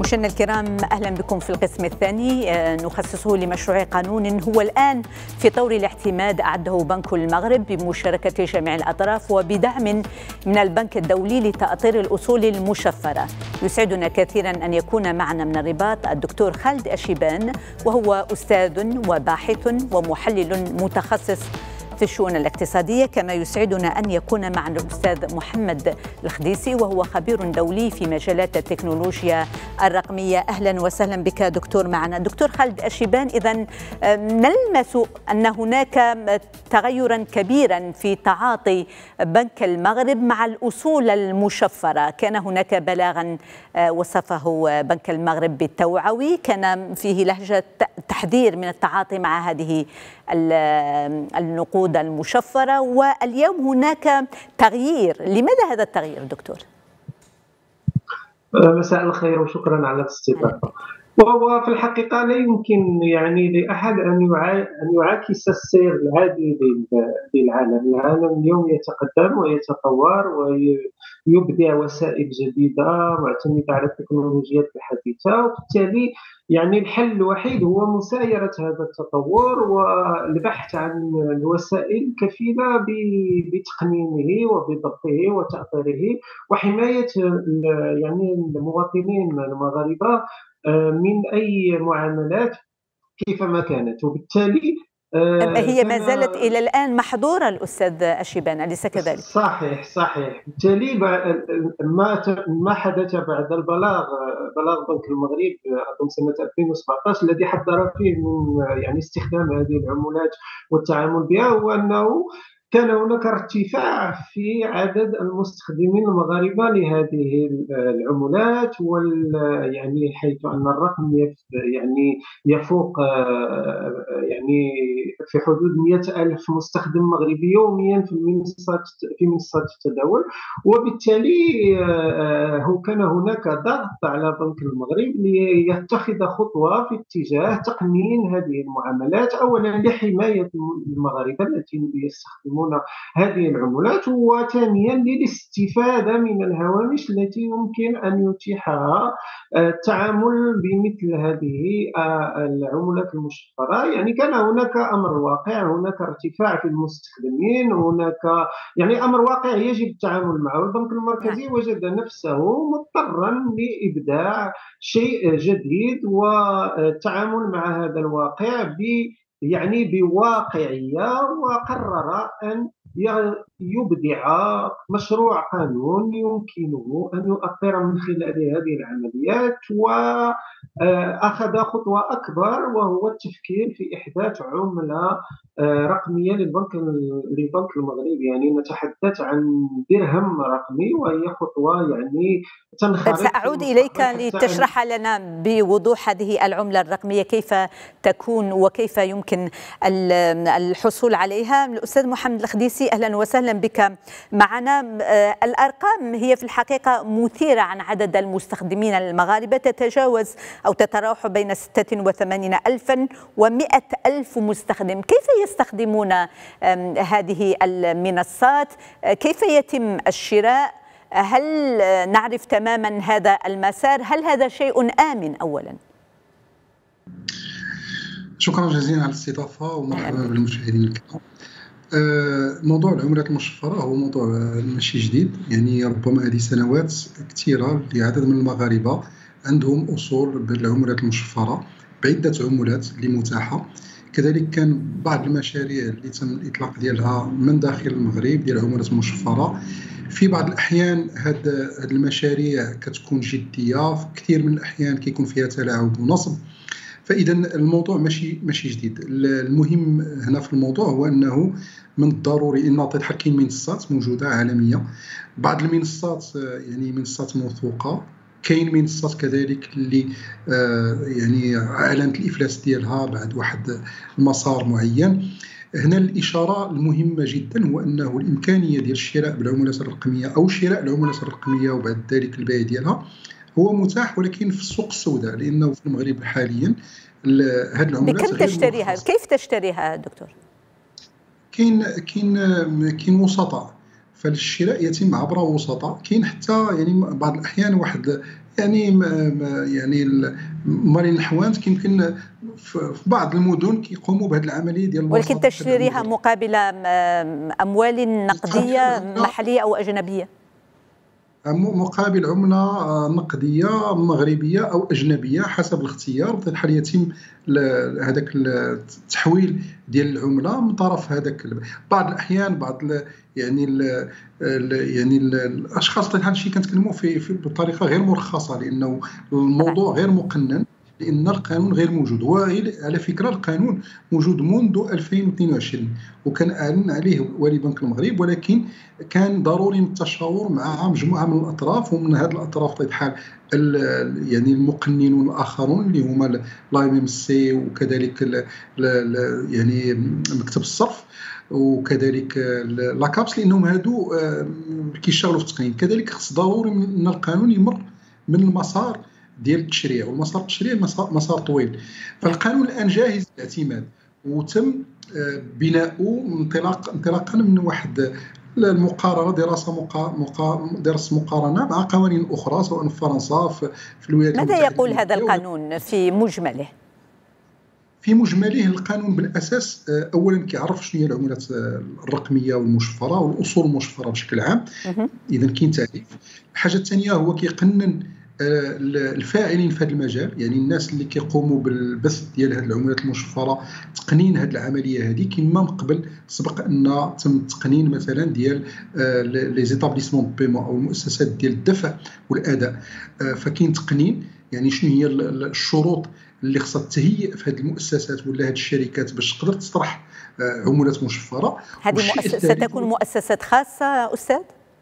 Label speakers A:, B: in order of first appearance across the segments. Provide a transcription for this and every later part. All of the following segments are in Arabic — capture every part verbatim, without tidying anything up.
A: مشاهدينا الكرام، أهلا بكم في القسم الثاني نخصصه لمشروع قانون هو الآن في طور الاعتماد أعده بنك المغرب بمشاركة جميع الأطراف وبدعم من البنك الدولي لتأطير الأصول المشفرة. يسعدنا كثيرا أن يكون معنا من الرباط الدكتور خالد أشيبان، وهو أستاذ وباحث ومحلل متخصص في الشؤون الاقتصادية. كما يسعدنا أن يكون معنا الأستاذ محمد الخديسي، وهو خبير دولي في مجالات التكنولوجيا الرقمية. أهلا وسهلا بك دكتور معنا. دكتور خالد أشيبان، إذن نلمس أن هناك تغيرا كبيرا في تعاطي بنك المغرب مع الأصول المشفرة. كان هناك بلاغا وصفه بنك المغرب بالتوعوي، كان فيه لهجة تحذير من التعاطي مع هذه النقود المشفرة، واليوم هناك تغيير. لماذا هذا التغيير دكتور؟
B: مساء الخير وشكرا على الاستضافة. وهو في الحقيقة لا يمكن يعني لأحد أن أن يعاكس السير العادي للعالم. العالم اليوم يتقدم ويتطور ويبدع وسائل جديدة معتمدة على التكنولوجيات الحديثة، وبالتالي يعني الحل الوحيد هو مسايرة هذا التطور والبحث عن الوسائل الكفيلة بتقنينه وبضبطه وتأطيره وحماية يعني المواطنين المغاربة من أي معاملات كيفما كانت. وبالتالي
A: هي ما زالت إلى الآن محظورة الأستاذ أشيبان، أليس كذلك؟
B: صحيح صحيح. بالتالي ما ما حدث بعد البلاغ بلاغ بنك المغرب أظن سنة ألفين وسبعطاش الذي حذر فيه من يعني استخدام هذه العملات والتعامل بها، هو أنه كان هناك ارتفاع في عدد المستخدمين المغاربة لهذه العملات، وال يعني حيث أن الرقم يعني يفوق يعني في حدود مئة ألف مستخدم مغربي يوميا في منصات في منصات التداول. وبالتالي هو كان هناك ضغط على بنك المغرب ليتخذ خطوة في اتجاه تقنين هذه المعاملات، أولا لحماية المغاربة التي يستخدمون هذه العملات، وثانيا للاستفادة من الهوامش التي يمكن أن يتيحها التعامل بمثل هذه العملات المشفرة. يعني كان هناك أمر واقع، هناك ارتفاع في المستخدمين، هناك يعني أمر واقع يجب التعامل معه. البنك المركزي وجد نفسه مضطرا لإبداع شيء جديد والتعامل مع هذا الواقع ب يعني بواقعية، وقرر أن يبدع مشروع قانون يمكنه أن يؤطر من خلال هذه العمليات، وأخذ خطوة أكبر وهو التفكير في إحداث عملة رقمية للبنك للبنك المغربي. يعني نتحدث عن درهم رقمي، وهي خطوة يعني تنخرط.
A: سأعود إليك لتشرح لنا بوضوح هذه العملة الرقمية كيف تكون وكيف يمكن الحصول عليها. الأستاذ محمد الخديسي، أهلا وسهلا بك معنا. الأرقام هي في الحقيقة مثيرة عن عدد المستخدمين المغاربة، تتجاوز أو تتراوح بين ستة وثمانين ألفا ومئة ألف مستخدم. كيف يستخدمون هذه المنصات؟ كيف يتم الشراء؟ هل نعرف تماما هذا المسار؟ هل هذا شيء آمن أولا؟
C: شكرا جزيلا على الاستضافة ومرحبا بالمشاهدين الكرام. موضوع العملات المشفرة هو موضوع ماشي جديد، يعني ربما هذه سنوات كثيرة لعدد من المغاربة عندهم أصول بالعملات المشفرة بعدة عملات اللي متاحة. كذلك كان بعض المشاريع اللي تم الإطلاق ديالها من داخل المغرب ديال عملات مشفرة. في بعض الأحيان هاد المشاريع كتكون جدية، في كثير من الأحيان كيكون فيها تلاعب ونصب. فإذا الموضوع ماشي ماشي جديد. المهم هنا في الموضوع هو أنه من الضروري أن تتحكم كاين منصات موجودة عالمية، بعض المنصات يعني منصات موثوقة، كاين منصات كذلك اللي آه يعني اعلنت الافلاس ديالها بعد واحد المسار معين. هنا الاشاره المهمه جدا هو انه الامكانيه ديال الشراء بالعملات الرقميه او شراء العملات الرقميه وبعد ذلك البيع ديالها هو متاح، ولكن في السوق السوداء، لانه في المغرب حاليا هذه العملات
A: بكم تشتريها؟ كيف تشتريها دكتور؟
C: كاين كاين كاين وسطاء، فالشراء يتم عبر وسطاء. كاين حتى يعني بعض الاحيان واحد يعني يعني مارين حوانت يمكن في بعض المدن كيقوموا بهذه العمليه ديال
A: ولكن تشتريها مقابل اموال نقديه محليه او اجنبيه،
C: مقابل عمله نقديه مغربيه او اجنبيه حسب الاختيار. في الحال يتم هذاك التحويل ديال العمله من طرف هذاك بعض الاحيان بعض يعني ال يعني ال الاشخاص طبعا هادشي كنتكلموا في, في بطريقه غير مرخصه، لانه الموضوع غير مقنن، لان القانون غير موجود. وعلى فكره القانون موجود منذ ألفين واثنين وعشرين وكان اعلن عليه ولي بنك المغرب، ولكن كان ضروري التشاور مع مجموعه من الاطراف، ومن هذه الاطراف طيب حال يعني المقننون الاخرون اللي هما لا ام ام سي وكذلك ال ال يعني مكتب الصرف وكذلك لاكابس، لانهم هادو كيشتغلوا في التقنين. كذلك خص ضروري ان القانون يمر من المسار ديال التشريع، والمسار التشريعي مسار طويل. فالقانون الان جاهز للاعتماد وتم بناؤه انطلاق انطلاقا من واحد المقارنه دراسه مقا... دراسه مقارنه مع قوانين اخرى سواء في فرنسا في, في الولايات
A: المتحده. ماذا يقول هذا القانون في مجمله؟
C: في مجمله القانون بالاساس اولا كيعرف شنو هي العملات الرقميه والمشفره والاصول المشفره بشكل عام، اذا كاين تعريف. الحاجه الثانيه هو كيقنن الفاعلين في هذا المجال، يعني الناس اللي كيقوموا بالبث ديال هذه العملات المشفره، تقنين هذه العمليه هذه كما من قبل سبق ان تم التقنين مثلا ديال لي زيتابليسمون بيمون او المؤسسات ديال الدفع والاداء. فكاين تقنين يعني شنو هي الشروط اللي خصها تهيئ في هذه المؤسسات ولا هذه الشركات باش تقدر تطرح عملات مشفره.
A: هذه مؤسسة ستكون مؤسسات خاصه استاذ؟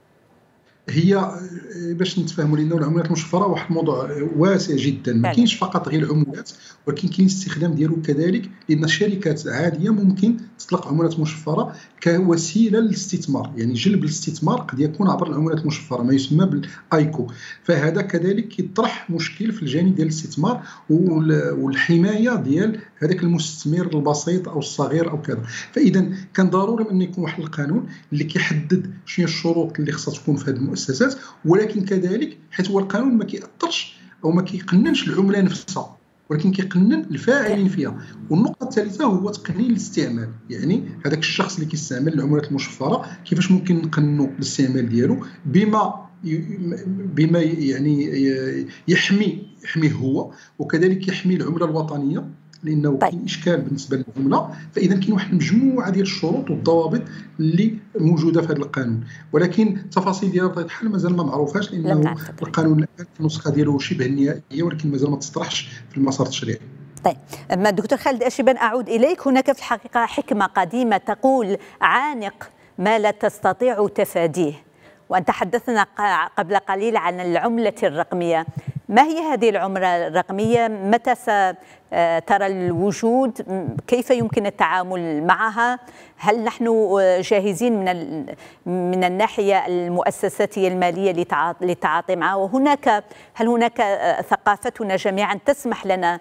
C: هي باش نتفاهموا، لانه العملات المشفره واحد الموضوع واسع جدا، ما كاينش فقط غير العملات ولكن كاين الاستخدام ديالو كذلك، لان الشركات عاديه ممكن تطلق عملات مشفره كوسيله للاستثمار، يعني جلب الاستثمار قد يكون عبر العملات المشفره ما يسمى بالايكو. فهذا كذلك يطرح مشكل في الجانب ديال الاستثمار والحمايه ديال هذاك المستثمر البسيط او الصغير او كذا. فاذا كان ضروري ان يكون واحد القانون اللي كيحدد شنو هي الشروط اللي خصها تكون في هذه المؤسسات، ولكن كذلك حيت هو القانون ما كيأثرش او ما كيقننش العمله نفسها، ولكن كيقنن الفاعلين فيها. والنقطه الثالثه هو تقنين الاستعمال، يعني هذاك الشخص اللي كيستعمل العملات المشفره كيفاش ممكن نقننوا الاستعمال ديالو بما بما يعني يحمي يحميه هو، وكذلك يحمي العمله الوطنيه، لانه طيب. كاين اشكال بالنسبه للعمله. فاذا كاين واحد المجموعه ديال الشروط والضوابط اللي موجوده في هذا القانون، ولكن التفاصيل ديالها بطبيعه الحال مازال ما معروفاش، لانه القانون الان النسخه ديالو شبه النهائيه ولكن مازال ما تطرحش في المسار التشريعي.
A: طيب، اما الدكتور خالد اشيبان اعود اليك. هناك في الحقيقه حكمه قديمه تقول: عانق ما لا تستطيع تفاديه. وأنت تحدثنا قبل قليل عن العملة الرقمية. ما هي هذه العملة الرقمية؟ متى سترى الوجود؟ كيف يمكن التعامل معها؟ هل نحن جاهزين من من الناحية المؤسساتية المالية للتعاطي معها؟ وهناك هل هناك ثقافتنا جميعا تسمح لنا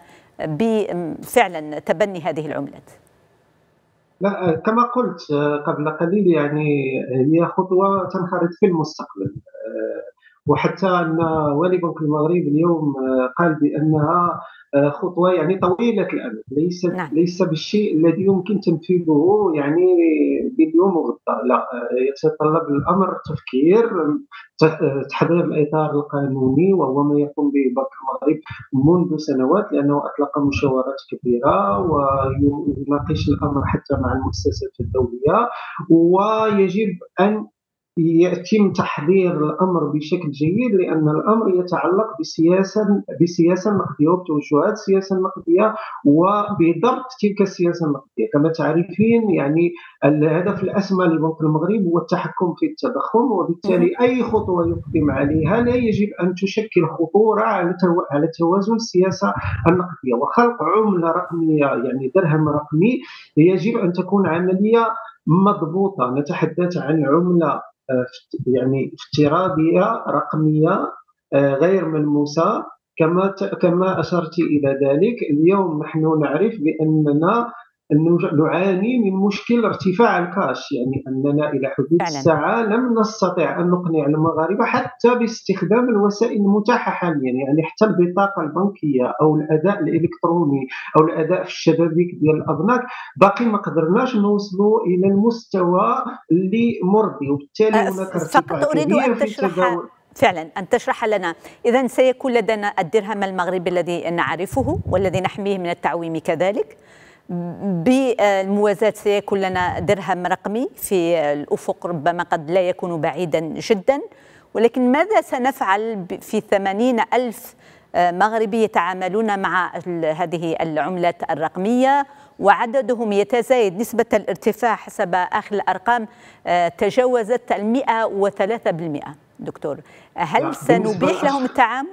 A: بفعلا تبني هذه العملات؟
B: لا، كما قلت قبل قليل، يعني هي خطوة تنخرط في المستقبل، وحتى أن ولي بنك المغرب اليوم قال بأنها خطوة يعني طويلة الأمد، ليس نعم. ليس بالشيء الذي يمكن تنفيذه يعني باليوم وغدا، لا، يتطلب الأمر تفكير، تحضير الإطار القانوني، وهو ما يقوم به بنك المغرب منذ سنوات، لأنه أطلق مشاورات كبيرة ويناقش الأمر حتى مع المؤسسات الدولية، ويجب أن يتم تحضير الامر بشكل جيد، لان الامر يتعلق بسياسه بسياسه نقديه وبتوجهات السياسه النقديه وبضبط تلك السياسه النقديه. كما تعرفين يعني الهدف الاسمى لبنك المغرب هو التحكم في التضخم، وبالتالي اي خطوه يقدم عليها لا يجب ان تشكل خطوره على على توازن السياسه النقديه. وخلق عمله رقميه يعني درهم رقمي يجب ان تكون عمليه مضبوطه. نتحدث عن عمله يعني افتراضيه رقميه غير ملموسه، كما كما اشرت الى ذلك. اليوم نحن نعرف باننا نعاني من مشكل ارتفاع الكاش، يعني أننا إلى حدود
A: فعلا.
B: الساعة لم نستطع أن نقنع المغاربة حتى باستخدام الوسائل المتاحة حاليا، يعني حتى البطاقة البنكية أو الأداء الإلكتروني أو الأداء في الشبابيك ديال الأبناك، باقي ما قدرناش نوصلوا إلى المستوى اللي مرضي، وبالتالي هناك ارتفاع
A: فقط أريد
B: كبير
A: أن
B: في
A: تشرح
B: التداول.
A: فعلا أن تشرح لنا. إذن سيكون لدينا الدرهم المغربي الذي نعرفه والذي نحميه من التعويم كذلك، بالموازاة سيكون لنا درهم رقمي في الأفق ربما قد لا يكون بعيدا جدا، ولكن ماذا سنفعل في ثمانين ألف مغربي يتعاملون مع هذه العملات الرقمية وعددهم يتزايد؟ نسبة الارتفاع حسب آخر الأرقام تجاوزت المئة وثلاثة بالمئة. دكتور، هل سنبيح لهم التعامل؟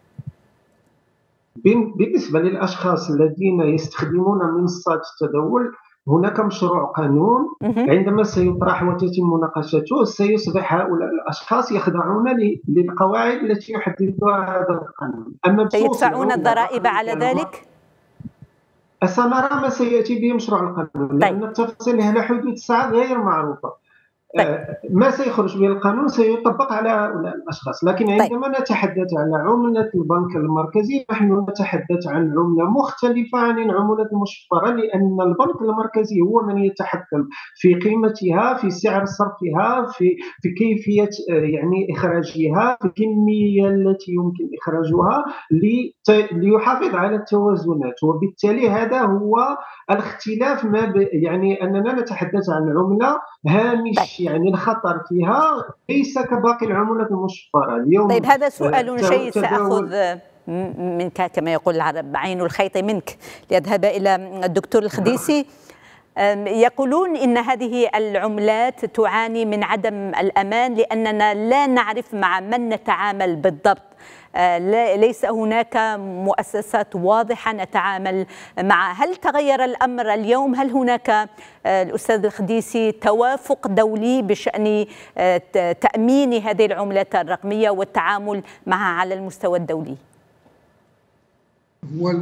B: بالنسبة للأشخاص الذين يستخدمون منصات التداول، هناك مشروع قانون عندما سيطرح وتتم مناقشته سيصبح هؤلاء الأشخاص يخضعون للقواعد التي يحددها هذا القانون.
A: أما سيدفعون الضرائب على ذلك؟
B: سنرى ما سيأتي به مشروع القانون، لأن التفاصيل على حدود الساعة غير معروفة. طيب. ما سيخرج به القانون سيطبق على هؤلاء الأشخاص، لكن عندما طيب. نتحدث عن عملة البنك المركزي نحن نتحدث عن عملة مختلفة عن العملة المشفرة، لأن البنك المركزي هو من يتحكم في قيمتها، في سعر صرفها، في في كيفية يعني إخراجها، في الكمية التي يمكن إخراجها ليحافظ على التوازنات. وبالتالي هذا هو الاختلاف، ما ب... يعني أننا نتحدث عن عملة هامش طيب. يعني الخطر فيها ليس كباقي العملات المشفرة اليوم.
A: طيب هذا سؤال جيد، سأخذ منك كما يقول العرب عين الخيط منك ليذهب إلى الدكتور الخديسي. يقولون إن هذه العملات تعاني من عدم الأمان لأننا لا نعرف مع من نتعامل بالضبط، ليس هناك مؤسسات واضحة نتعامل معها. هل تغير الأمر اليوم؟ هل هناك الأستاذ الخديسي توافق دولي بشأن تأمين هذه العملات الرقمية والتعامل معها على المستوى الدولي؟
C: هو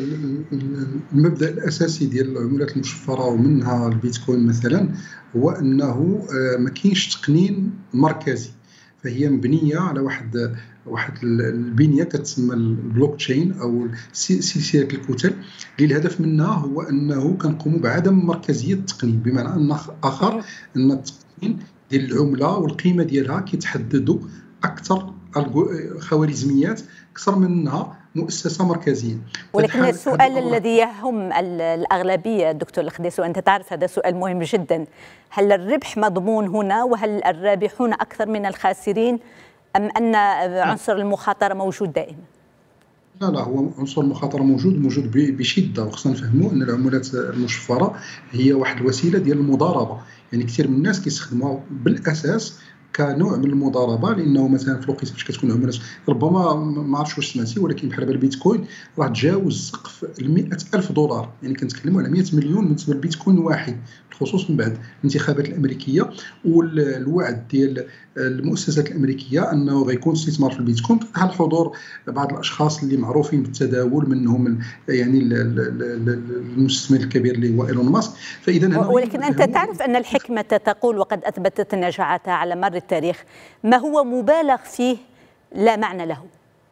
C: المبدأ الأساسي ديال العملات المشفرة ومنها البيتكوين مثلا هو أنه ما كاينش تقنين مركزي، فهي مبنية على واحد واحد البنيه كتسمى البلوك تشين او سلسله الكتل، اللي الهدف منها هو انه كنقوموا بعدم مركزيه التقنين، بمعنى ان اخر ان التقنين ديال العمله والقيمه ديالها كيتحددوا اكثر خوارزميات اكثر منها مؤسسه مركزيه.
A: ولكن السؤال الذي يهم الاغلبيه دكتور الخديسي، وانت تعرف هذا سؤال مهم جدا، هل الربح مضمون هنا وهل الرابحون اكثر من الخاسرين ام ان عنصر المخاطره موجود دائما؟
C: لا لا، هو عنصر المخاطره موجود موجود بشده، وخصنا نفهموا ان العملات المشفره هي واحد الوسيله ديال المضاربه، يعني كثير من الناس كيستخدموها بالاساس كنوع من المضاربه، لانه مثلا في الوقت فاش كتكون عملات ربما ما عرفتش واش سمعتي، ولكن بحال البيتكوين راه تجاوز سقف مئة ألف دولار، يعني كنتكلموا على مئة مليون بالنسبه للبيتكوين واحد، بالخصوص من بعد الانتخابات الامريكيه والوعد ديال المؤسسات الامريكيه انه غيكون استثمار في البيتكوين مع حضور بعض الاشخاص اللي معروفين بالتداول، منهم يعني المستثمر الكبير اللي هو ايلون ماسك.
A: فاذا ولكن انت تعرف ان الحكمه تقول وقد اثبتت نجاعتها على مر التاريخ، ما هو مبالغ فيه لا معنى له.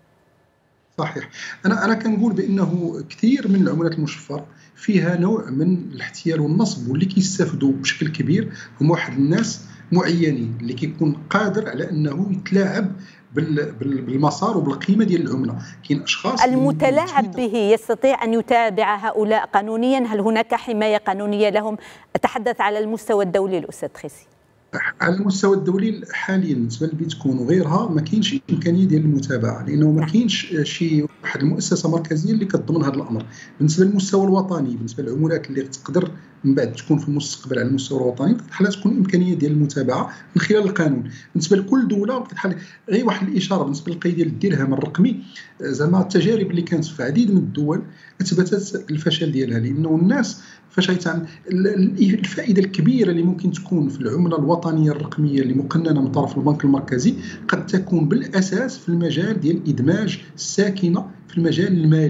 C: صحيح، انا انا كنقول بانه كثير من العملات المشفره فيها نوع من الاحتيال والنصب، واللي كيستافدوا بشكل كبير هم واحد الناس معينين اللي كيكون قادر على انه يتلاعب بالمسار وبالقيمه ديال العمله. كاين اشخاص
A: المتلاعب به يستطيع ان يتابع هؤلاء قانونيا؟ هل هناك حمايه قانونيه لهم؟ اتحدث على المستوى الدولي الاستاذ خيسي.
C: على المستوى الدولي حاليا بالنسبه للبيتكوين وغيرها ما كاينش امكانيه ديال المتابعه، لانه ما كاينش شي واحد المؤسسه مركزيه اللي كتضمن هذا الامر. بالنسبه للمستوى الوطني، بالنسبه للعملات اللي تقدر من بعد تكون في المستقبل على المستوى الوطني بحال تكون امكانيه ديال المتابعه من خلال القانون. بالنسبه لكل دوله بحال غير واحد الاشاره بالنسبه للقضيه ديال الدرهم الرقمي، زعما التجارب اللي كانت في عديد من الدول اثبتت الفشل ديالها، لانه الناس فاش غيتعامل الفائده الكبيره اللي ممكن تكون في العمله الوطنيه الرقميه اللي مقننه من طرف البنك المركزي قد تكون بالاساس في المجال ديال ادماج الساكنه في المجال المالي،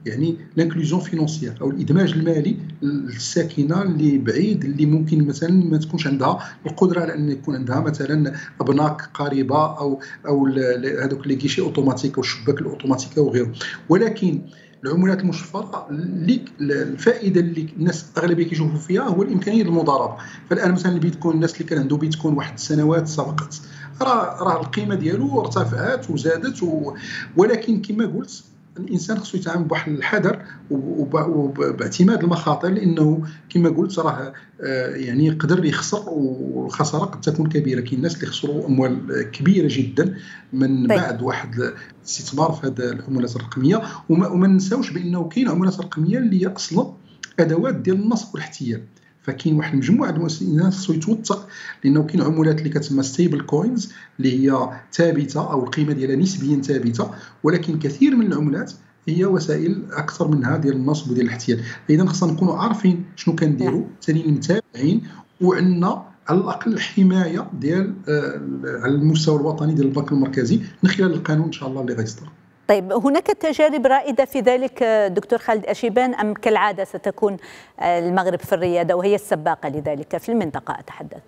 C: يعني لانكلوزيون فينونسيير او الادماج المالي للساكنه اللي بعيد، اللي ممكن مثلا ما تكونش عندها القدره على ان يكون عندها مثلا ابناك قريبه او او هذوك لي كيشي اوتوماتيك والشباك الاوتوماتيكيه وغيره. ولكن العملات المشفره اللي الفائده اللي الناس اغلبيه كيشوفوا فيها هو الامكانيه المضاربه. فالان مثلا البيتكوين، الناس اللي كان عنده بيتكوين واحد السنوات سبقت راه راه القيمه ديالو ارتفعت وزادت و... ولكن كما قلت الانسان خصو يتعامل بواحد الحذر وباعتماد المخاطر، لانه كما قلت راه يعني يقدر يخسر والخساره قد تكون كبيره. كاين الناس اللي خسروا اموال كبيره جدا من طيب. بعد واحد الاستثمار في هذه العملات الرقميه. وما, وما ننساوش بانه كاين عملات رقميه اللي هي اصلا ادوات ديال النصب والاحتيال. فكاين واحد المجموعه ديال الناس خصو يتوثق، لانه كاين عملات اللي كتسمى ستيبل كوينز اللي هي ثابته او القيمه ديالها نسبيا ثابته، ولكن كثير من العملات هي وسائل اكثر منها ديال النصب وديال الاحتيال. اذا خصنا نكونوا عارفين شنو كنديروا، ثاني متابعين، وعندنا على الاقل حمايه ديال على المستوى الوطني ديال البنك المركزي من خلال القانون ان شاء الله اللي غيصدر.
A: طيب، هناك تجارب رائدة في ذلك دكتور خالد أشيبان، أم كالعادة ستكون المغرب في الريادة وهي السباقة لذلك في المنطقة أتحدث؟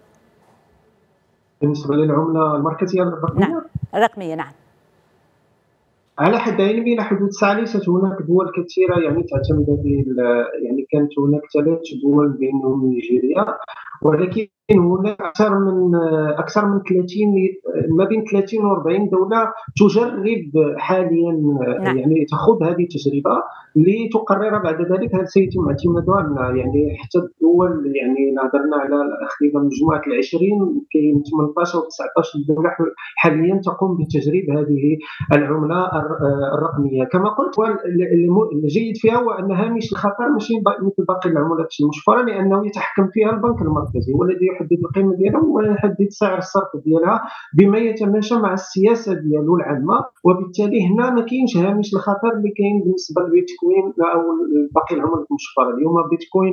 B: بالنسبة للعملة المركزية الرقمية؟
A: نعم الرقمية نعم.
B: على حد علمي إلى حدود الساعة ليست هناك دول كثيرة يعني تعتمد هذه، يعني كانت هناك ثلاث دول بينهم نيجيريا، ولكن هناك أكثر من أكثر من ثلاثين ما بين ثلاثين و أربعين دولة تجرب حاليا نعم. يعني تخوض هذه التجربة لتقرر بعد ذلك هل سيتم اعتمادها. يعني حتى الدول، يعني نهضرنا على تقريبا مجموعة العشرين، كاين ثمانطاش أو تسعطاش دولة حاليا تقوم بتجريب هذه العملة الرقمية. كما قلت، الجيد فيها هو أن هامش الخطر ماشي مثل باقي العملات المشفرة، لأنه يتحكم فيها البنك المركزي والذي يحدد القيمة ديالها ويحدد سعر الصرف ديالها بما يتماشى مع السياسة ديالو العامة. وبالتالي هنا ما كاينش هامش الخطر اللي كاين بالنسبة للبيتكوين او باقي العملات المشفرة. اليوم البيتكوين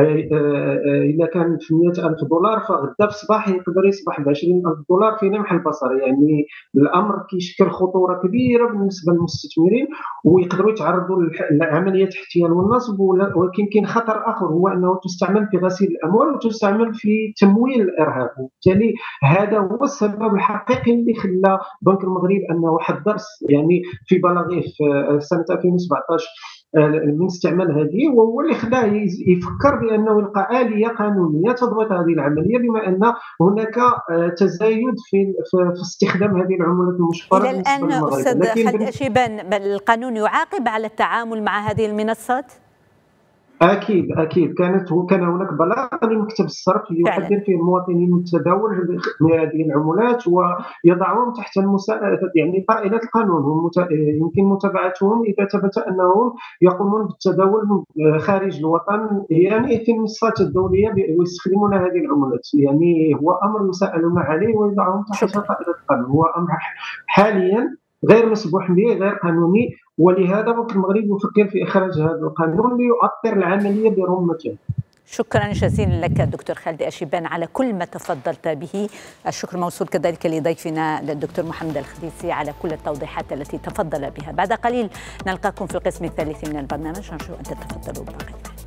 B: إذا كان في مئة ألف دولار، فغدا في الصباح يقدر يصبح ب عشرين ألف دولار في لمح البصر. يعني الأمر كيشكل خطورة كبيرة بالنسبة للمستثمرين ويقدروا يتعرضوا لعمليات احتيال والنصب. ولكن كاين خطر آخر، هو أنه تستعمل في غسيل الأموال وتستعمل في تمويل الإرهاب. وبالتالي هذا هو السبب الحقيقي اللي خلى بنك المغرب أنه حذر يعني في بلاغه في سنة ألفين وسبعطاش من استعمال هذه، وهو اللي خلاه يفكر بانه يلقى آلية قانونيه تضبط هذه العمليه، بما ان هناك تزايد في في استخدام هذه العملات المشفره.
A: الى الان استاذ خالد أشيبان، القانون يعاقب على التعامل مع هذه المنصات؟
B: اكيد اكيد كانت كان هناك بلاغ لمكتب الصرف يحذر فيه المواطنين التداول من هذه العملات ويضعهم تحت المساءله، يعني طائله القانون. هم يمكن متابعتهم اذا ثبت انهم يقومون بالتداول خارج الوطن، يعني في المنصات الدوليه ويستخدمون هذه العملات. يعني هو امر يسالون عليه ويضعهم تحت طائله القانون. هو امر حاليا غير مسموح به، غير قانوني، ولهذا بنك المغرب يفكر في إخراج هذا القانون ليؤطر العملية برمته.
A: شكرا جزيلا لك دكتور خالد أشيبان على كل ما تفضلت به. الشكر موصول كذلك لضيفنا الدكتور محمد الخديسي على كل التوضيحات التي تفضل بها. بعد قليل نلقاكم في القسم الثالث من البرنامج، نرجو أن تتفضلوا بقية.